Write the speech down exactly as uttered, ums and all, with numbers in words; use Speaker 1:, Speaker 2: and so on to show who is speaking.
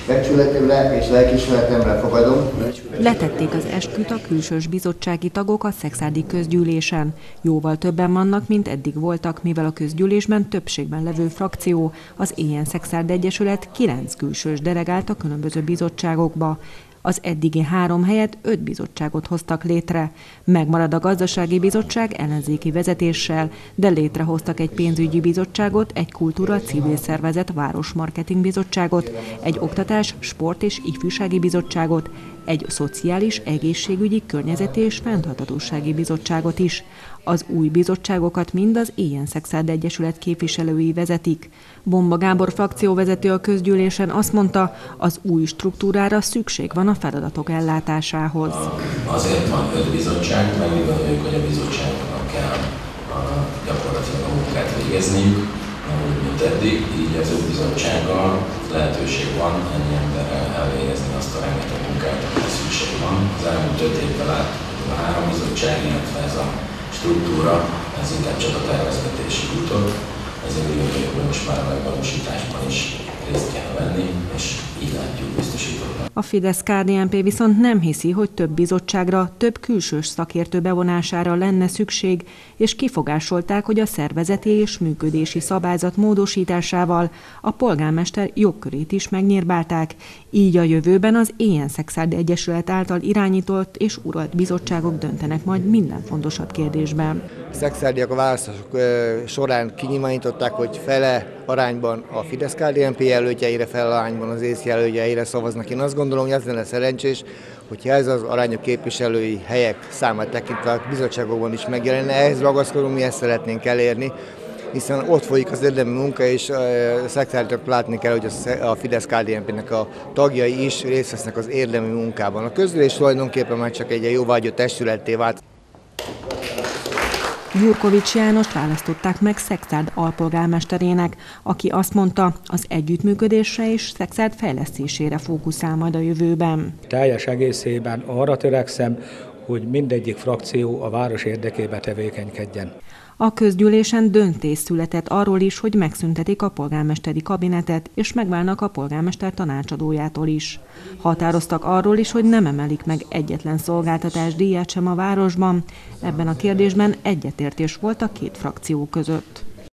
Speaker 1: Becsületemre és lelkiismeretemre fogadom.
Speaker 2: Letették az esküt a külsős bizottsági tagok a szekszárdi közgyűlésen. Jóval többen vannak, mint eddig voltak, mivel a közgyűlésben többségben levő frakció, az Éhen Szekszárd Egyesület kilenc külsős delegált a különböző bizottságokba. Az eddigi három helyett öt bizottságot hoztak létre. Megmarad a gazdasági bizottság ellenzéki vezetéssel, de létrehoztak egy pénzügyi bizottságot, egy kultúra civil szervezet városmarketing bizottságot, egy oktatás, sport és ifjúsági bizottságot, egy szociális, egészségügyi, környezeti és fenntarthatósági bizottságot is. Az új bizottságokat mind az Éhen Szekszárd Egyesület képviselői vezetik. Bomba Gábor frakcióvezető a közgyűlésen azt mondta, az új struktúrára szükség van a feladatok ellátásához.
Speaker 3: Azért van öt bizottság, meg mi gondoljuk, hogy a bizottságoknak kell a gyakorlatilag a munkát végezniük, nem úgy, mint eddig, így az öt bizottsággal lehetőség van ennyi emberrel elvégezni azt a rengeteg munkát, amire szükség van. Az elmúlt öt évben láttuk a három bizottság, illetve ez a struktúra, ez inkább csak a tervezgetési úton, ezért úgy gondoljuk, hogy most már a megvalósításban is részt kell venni, és így látjuk biztosítottan.
Speaker 2: A Fidesz-ká dé en pé viszont nem hiszi, hogy több bizottságra, több külsős szakértő bevonására lenne szükség, és kifogásolták, hogy a szervezeti és működési szabályzat módosításával a polgármester jogkörét is megnyírbálták, így a jövőben az Éhen Szekszárd Egyesület által irányított és uralt bizottságok döntenek majd minden fontosabb kérdésben.
Speaker 1: A szekszárdiak a választások során kinyilvánították, hogy fele arányban a Fidesz-ká dé en pé jelöltjeire, fele arányban az ÉSZ jelöltjeire szavaznak. Én azt gondolom, hogy ez lenne szerencsés, hogyha ez az arányok képviselői helyek számát tekintve a bizottságokban is megjelenne. Ehhez ragaszkodunk, mi ezt szeretnénk elérni, hiszen ott folyik az érdemi munka, és a szekszárdiak látni kell, hogy a Fidesz-ká dé en pének a tagjai is részt vesznek az érdemi munkában. A közgyűlés tulajdonképpen már csak egy jóváhagyott testületté vált.
Speaker 2: Gyurkovics Jánost választották meg Szekszárd alpolgármesterének, aki azt mondta, az együttműködésre és Szekszárd fejlesztésére fókuszál majd a jövőben.
Speaker 4: Teljes egészében arra törekszem, hogy mindegyik frakció a város érdekébe tevékenykedjen.
Speaker 2: A közgyűlésen döntés született arról is, hogy megszüntetik a polgármesteri kabinetet, és megválnak a polgármester tanácsadójától is. Határoztak arról is, hogy nem emelik meg egyetlen szolgáltatás díját sem a városban. Ebben a kérdésben egyetértés volt a két frakció között.